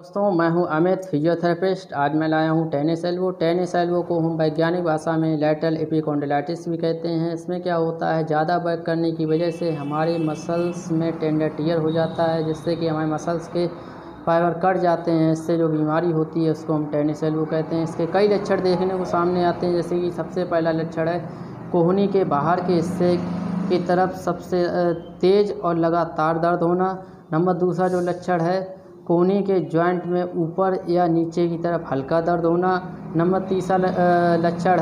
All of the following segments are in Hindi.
दोस्तों, मैं हूं अमित, फिजियोथेरेपिस्ट। आज मैं लाया हूं टेनिस एल्बो। टेनिस एल्बो को हम वैज्ञानिक भाषा में लैटरल एपिकॉन्डिलाइटिस भी कहते हैं। इसमें क्या होता है, ज़्यादा वर्क करने की वजह से हमारे मसल्स में टेंडर टियर हो जाता है, जिससे कि हमारे मसल्स के फाइबर कट जाते हैं। इससे जो बीमारी होती है उसको हम टेनिस एल्बो कहते हैं। इसके कई लक्षण देखने को सामने आते हैं, जैसे कि सबसे पहला लक्षण है कोहनी के बाहर के हिस्से की तरफ सबसे तेज़ और लगातार दर्द होना। नंबर दूसरा जो लक्षण है, कोहनी के जॉइंट में ऊपर या नीचे की तरफ हल्का दर्द होना। नंबर तीसरा लक्षण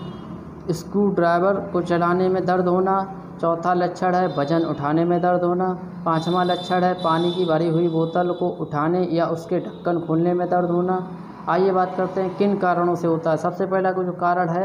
है स्क्रू ड्राइवर को चलाने में दर्द होना। चौथा लक्षण है वजन उठाने में दर्द होना। पांचवा लक्षण है पानी की भरी हुई बोतल को उठाने या उसके ढक्कन खोलने में दर्द होना। आइए बात करते हैं किन कारणों से होता है। सबसे पहला जो कारण है,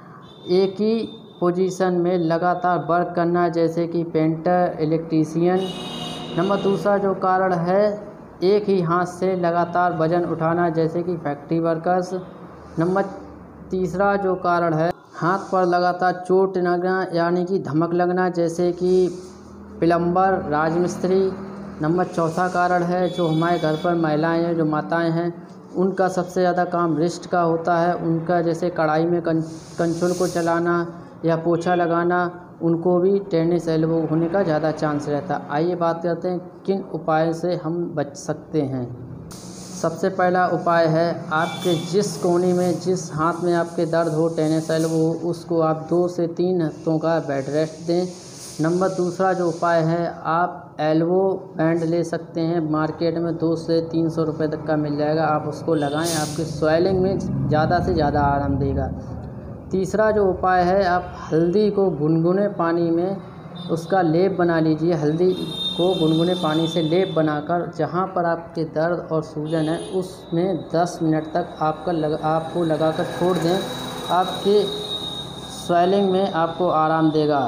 एक ही पोजीशन में लगातार वर्क करना, जैसे कि पेंटर, इलेक्ट्रीशियन। नंबर दूसरा जो कारण है, एक ही हाथ से लगातार वजन उठाना, जैसे कि फैक्ट्री वर्कर्स। नंबर तीसरा जो कारण है, हाथ पर लगातार चोट लगना यानी कि धमक लगना, जैसे कि प्लम्बर, राजमिस्त्री। नंबर चौथा कारण है, जो हमारे घर पर महिलाएं हैं, जो माताएं हैं, उनका सबसे ज़्यादा काम रिस्ट का होता है। उनका जैसे कढ़ाई में कंचुल को चलाना या पोछा लगाना, उनको भी टेनिस एल्बो होने का ज़्यादा चांस रहता है। आइए बात करते हैं किन उपायों से हम बच सकते हैं। सबसे पहला उपाय है, आपके जिस कोने में, जिस हाथ में आपके दर्द हो, टेनिस एल्बो हो, उसको आप 2 से 3 हफ्तों का बेड रेस्ट दें। नंबर दूसरा जो उपाय है, आप एल्बो बैंड ले सकते हैं। मार्केट में 200 से 300 रुपये तक का मिल जाएगा। आप उसको लगाएं, आपकी स्वेलिंग में ज़्यादा से ज़्यादा आराम देगा। तीसरा जो उपाय है, आप हल्दी को गुनगुने पानी में उसका लेप बना लीजिए। हल्दी को गुनगुने पानी से लेप बनाकर जहाँ पर आपके दर्द और सूजन है उसमें 10 मिनट तक आपको लगाकर छोड़ दें। आपके स्वेलिंग में आपको आराम देगा।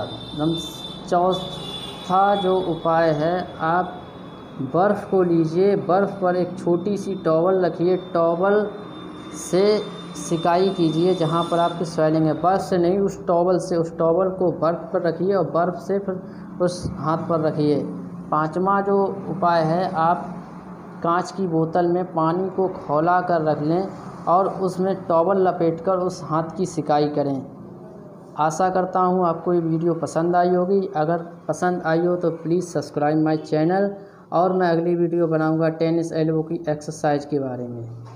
चौथा जो उपाय है, आप बर्फ़ को लीजिए, बर्फ़ पर एक छोटी सी टॉवल रखिए, टॉवल से सिकाई कीजिए जहाँ पर आपकी स्वेलिंग है। बर्फ़ से नहीं, उस टॉवल को बर्फ़ पर रखिए और बर्फ़ से फिर उस हाथ पर रखिए। पांचवा जो उपाय है, आप कांच की बोतल में पानी को खौला कर रख लें और उसमें टॉवल लपेटकर उस हाथ की सिकाई करें। आशा करता हूँ आपको ये वीडियो पसंद आई होगी। अगर पसंद आई हो तो प्लीज़ सब्सक्राइब माय चैनल, और मैं अगली वीडियो बनाऊँगा टेनिस एल्बो की एक्सरसाइज के बारे में।